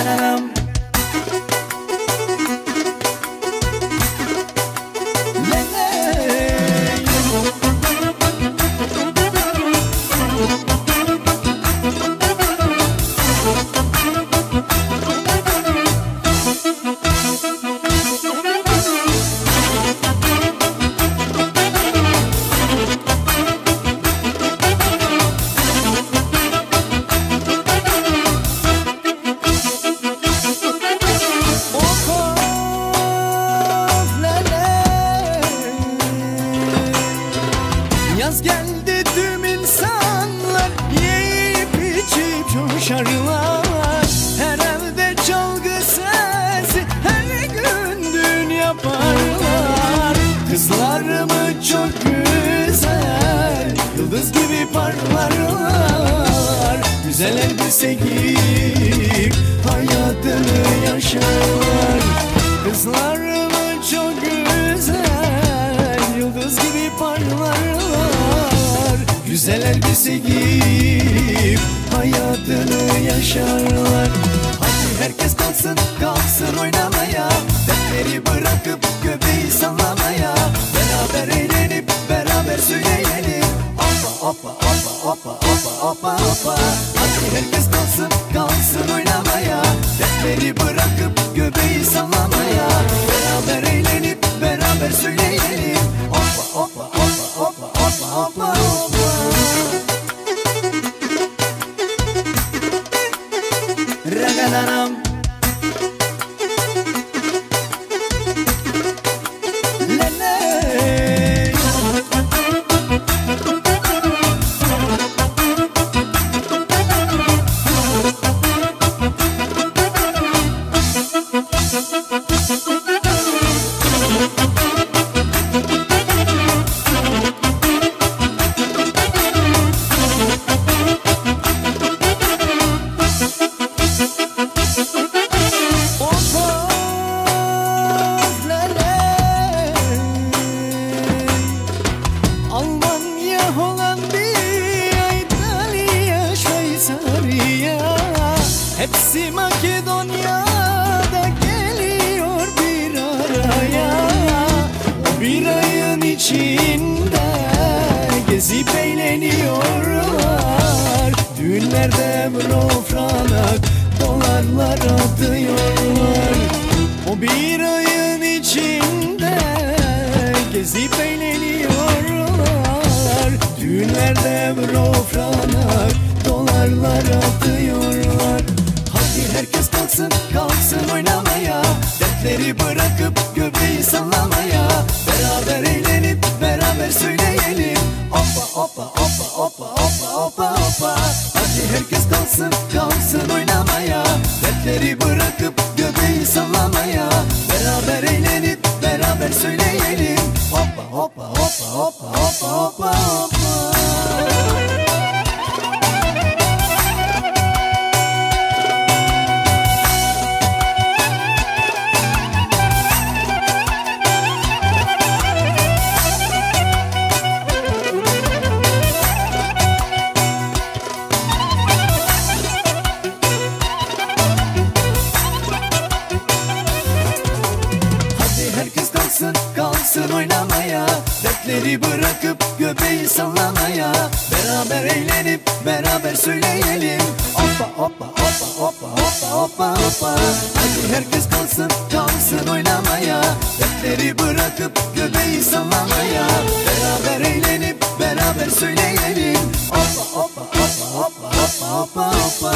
Ragadanam. Yaz geldi tüm insanlar yiyip içip coşarlar. Her evde çalgı sesi, her gün düğün yaparlar. Kızlarımı çok güzel, yıldız gibi parlarlar. Güzel elbise giyip hayatını yaşarlar. Kızlarımı çok güzel, yıldız gibi parlarlar. Güzel elbise giyip hayatını yaşarlar. Hadi herkes kalksın, kalksın oynamaya. Dertleri bırakıp göbeği sallamaya. Beraber eğlenip beraber söyleyelim. Hoppa hoppa hoppa hoppa hoppa hoppa hoppa. Hadi herkes kalksın, kalksın oynamaya. Dertleri bırakıp göbeği sallamaya. Beraber eğlenip beraber söyleyelim. Hoppa hoppa hoppa hoppa hoppa hoppa hoppa. Ragadanam. Hepsi Makedonya'da geliyor bir araya. Bir ayın içinde gezip eğleniyorlar. Düğünlerde frofranak dolarlar atıyorlar. O bir ayın içinde gezip eğleniyorlar. Düğünlerde frofranak dolarlar atıyorlar. Herkes kalksın, kalksın oynamaya. Dertleri bırakıp göbeği sallamaya. Beraber eğlenip beraber söyleyelim. Hoppa hoppa hoppa hoppa hoppa hoppa hoppa. Hadi herkes kalksın, kalksın oynamaya. Dertleri bırakıp göbeği sallamaya. Beraber eğlenip beraber söyleyelim. Hoppa hoppa hoppa hoppa hoppa hoppa hoppa. Kalksın oynamaya. Dertleri bırakıp göbeği sallamaya. Beraber eğlenip beraber söyleyelim. Hoppa hoppa hoppa hoppa hoppa hoppa hoppa. Hadi herkes kalksın, kalksın oynamaya. Dertleri bırakıp göbeği sallamaya. Beraber eğlenip beraber söyleyelim. Hoppa hoppa hoppa hoppa hoppa hoppa hoppa.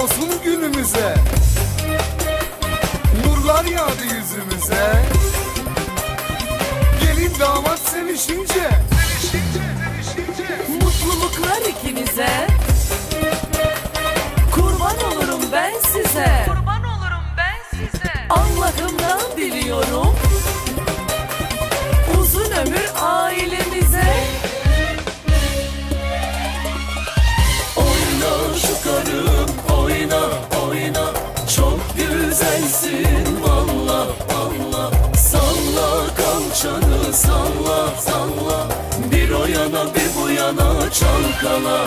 olsun günümüze, nurlar yağdı yüzümüze. Gelin damat sevişince, mutluluklar ikimize. Kurban olurum ben size. Kurban olurum ben size. Allah'ımdan diliyorum uzun ömür ailemize. Oyna şu karım, oyna oyna, çok güzelsin valla valla. Salla kalçanı, salla salla, bir o yana bir bu yana çalkala.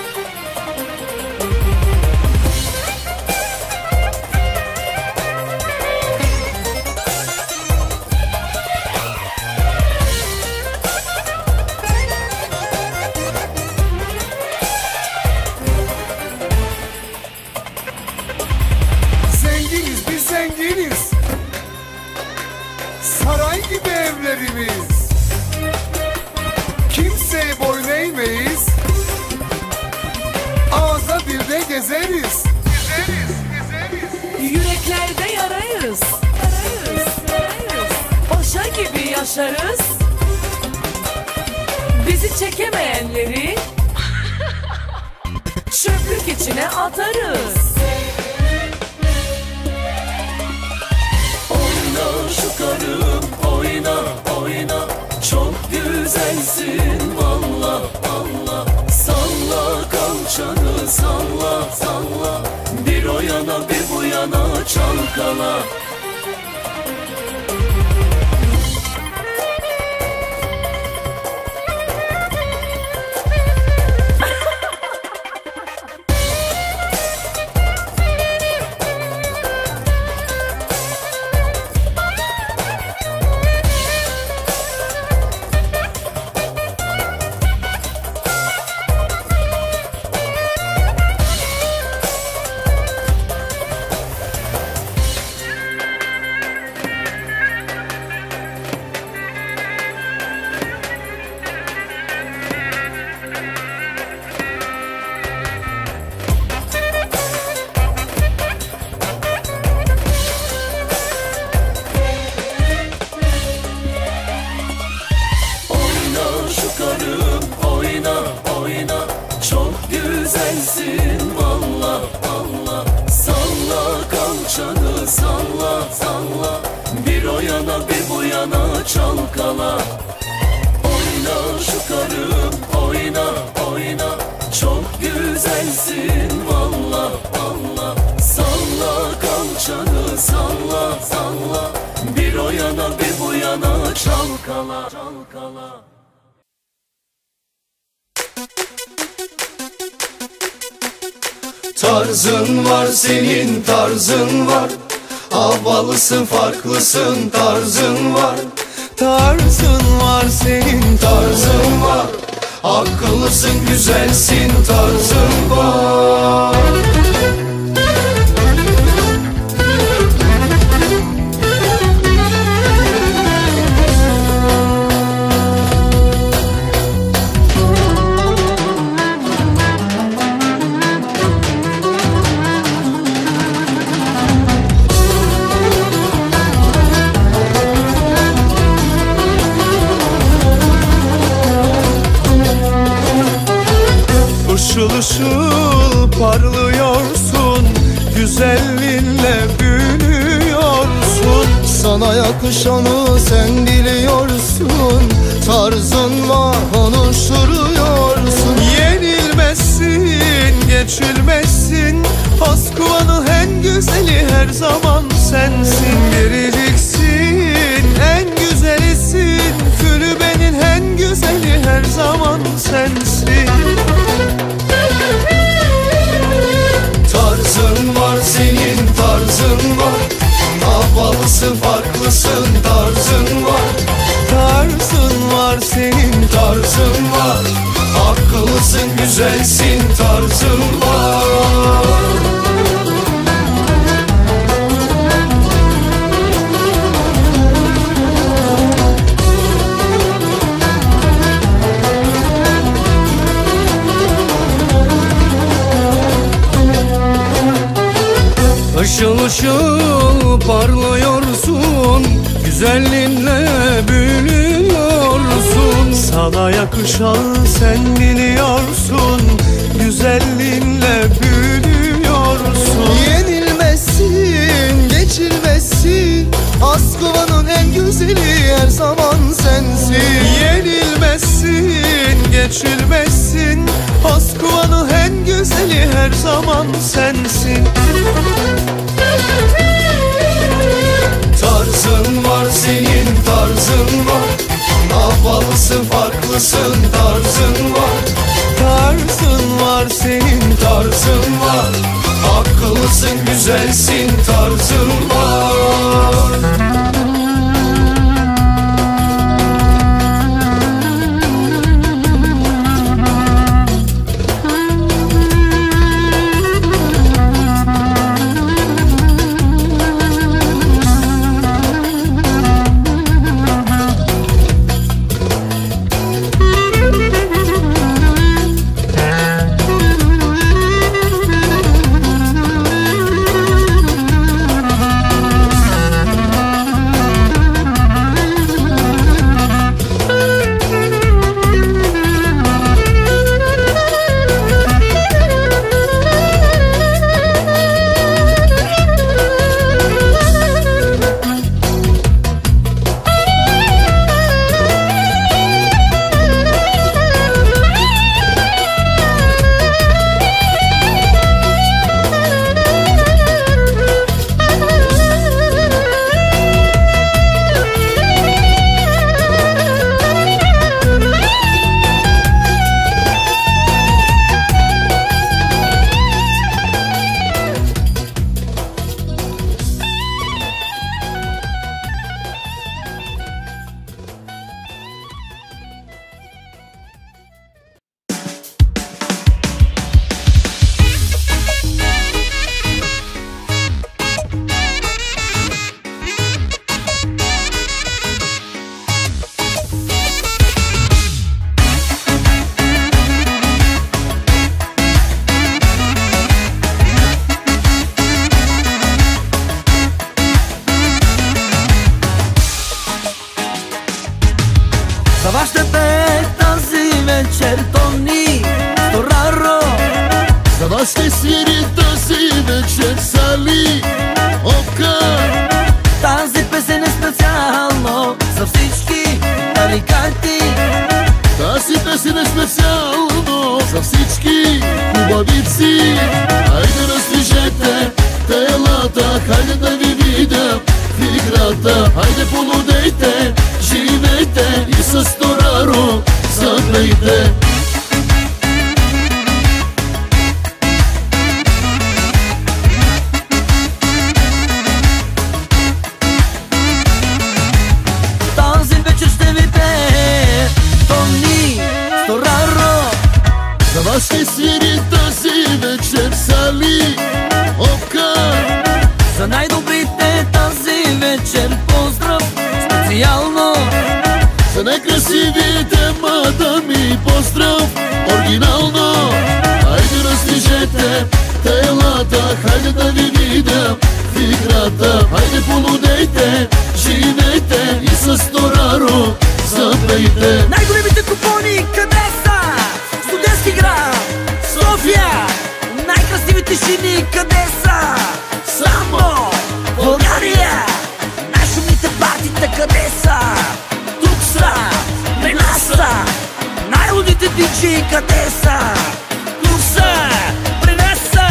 zenginiz biz zenginiz, saray gibi evlerimiz. Kimseye boyun eğmeyiz, ağza bir de gezeriz. Yüreklerde yarayız, yarayız, yarayız. Paşa gibi yaşarız. Bizi çekemeyenleri çöplük içine atarız. Oyna şu karım, oyna oyna, çok güzelsin valla valla. Salla kalçanı, salla salla, bir o yana bir bu yana çalkala. Çok güzelsin valla valla. Salla kalçanı, salla salla, bir o yana bir bu yana çalkala. Oyna şu karım, oyna oyna, çok güzelsin valla valla. Salla kalçanı, salla salla, bir o yana bir bu yana çalkala çalkala. Tarzın var senin, tarzın var. Havalısın, farklısın, tarzın var. Tarzın var senin, tarzın var. Akıllısın, güzelsin, tarzın var. Işıl ışıl parlıyorsun, güzelliğinle büyülüyorsun. Sana yakışanı sen biliyorsun, tarzın var konuşturuyorsun. Yenilmezsin, geçilmezsin, Moskva'nın en güzeli her zaman sensin. Biriciksin, en güzelisin, kulübenin en güzeli her zaman sensin. Tarzın var senin, tarzın var. Havalısın, farklısın, tarzın var. Tarzın var senin, tarzın var. Akıllısın, güzelsin, tarzın var. ışıl parlıyorsun, güzelliğinle büyülüyorsun. Sana yakışan sen biliyorsun, güzelliğinle büyülüyorsun. Yenilmezsin, geçilmezsin, Askovan'ın en güzeli her zaman sensin. Yenilmezsin, geçilmezsin, Askovan'ın en güzeli her zaman sensin. Tarzın var senin, tarzın var, havalısın, farklısın, tarzın var. Tarzın var senin, Tarzın var, akıllısın, güzelsin, tarzın var. Zavažte тази вечер, то ни Тораро. За вас ще свири тази вечер, Сали Ока. Тази песен е специално за всички аликанти. Тази песен е специално за всички хубавици. Хайде раздвижете телата, хайде да ви видя в играта. Хайде полудейте, живейте и с Тораро запейте. Тази вечер ще ви пее Тони Тораро. За вас ще свири тази вечер, Сали Ока. За най-добрите тази вечер поздрав специално. За най-красивите мадами поздрав оригинално. Хайде раздвижете телата, хайде да ви видя в играта. Хайде полудейте, живейте и с Тораро запейте. Най-големите купони къде са? Студентски град, София. Най-красивите жени къде са? Само България. Най-шумните партита къде са? Тук са, при нас са. Най-лудите диджи къде са? Тук са, при нас са.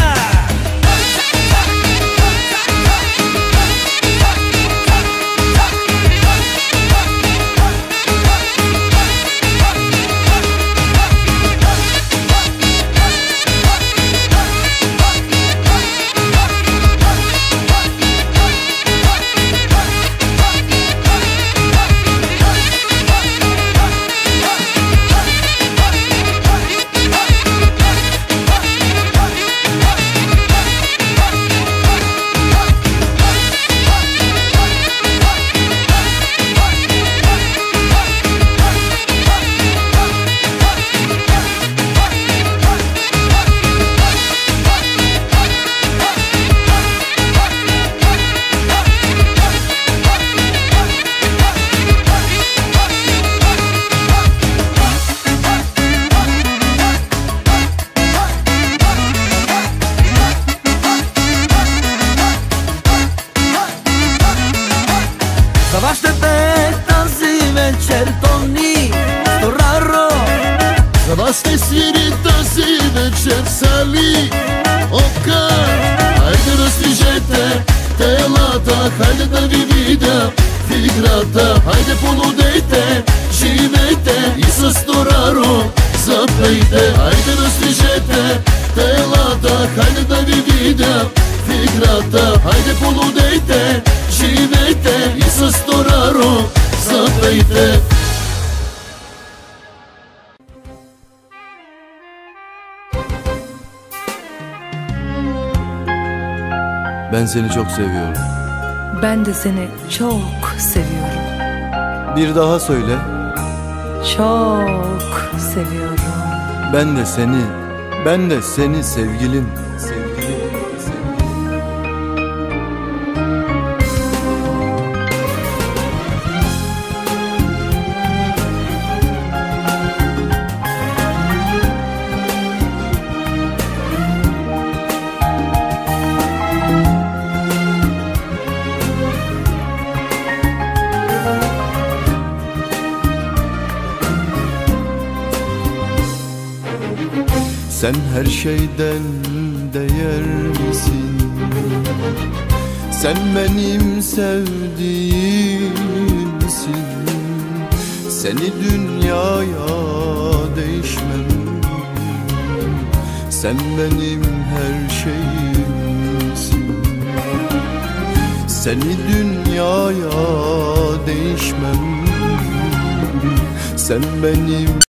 svirit si večer sali Oka, hajde razdižete telata, hajde da vi videa igrata, hajde ponudejte, živejte i sa storarom zapejte, hajde razdižete telata, hajde da vi videa igrata, hajde ponudejte, živejte i sa storarom zapejte. Ben seni çok seviyorum. Ben de seni çok seviyorum. Bir daha söyle. Çok seviyorum. Ben de seni sevgilim. Sen her şeyden değerlisin. Sen benim sevdiğimsin. Seni dünyaya değişmem. Sen benim her şeyimsin. Seni dünyaya değişmem. Sen benim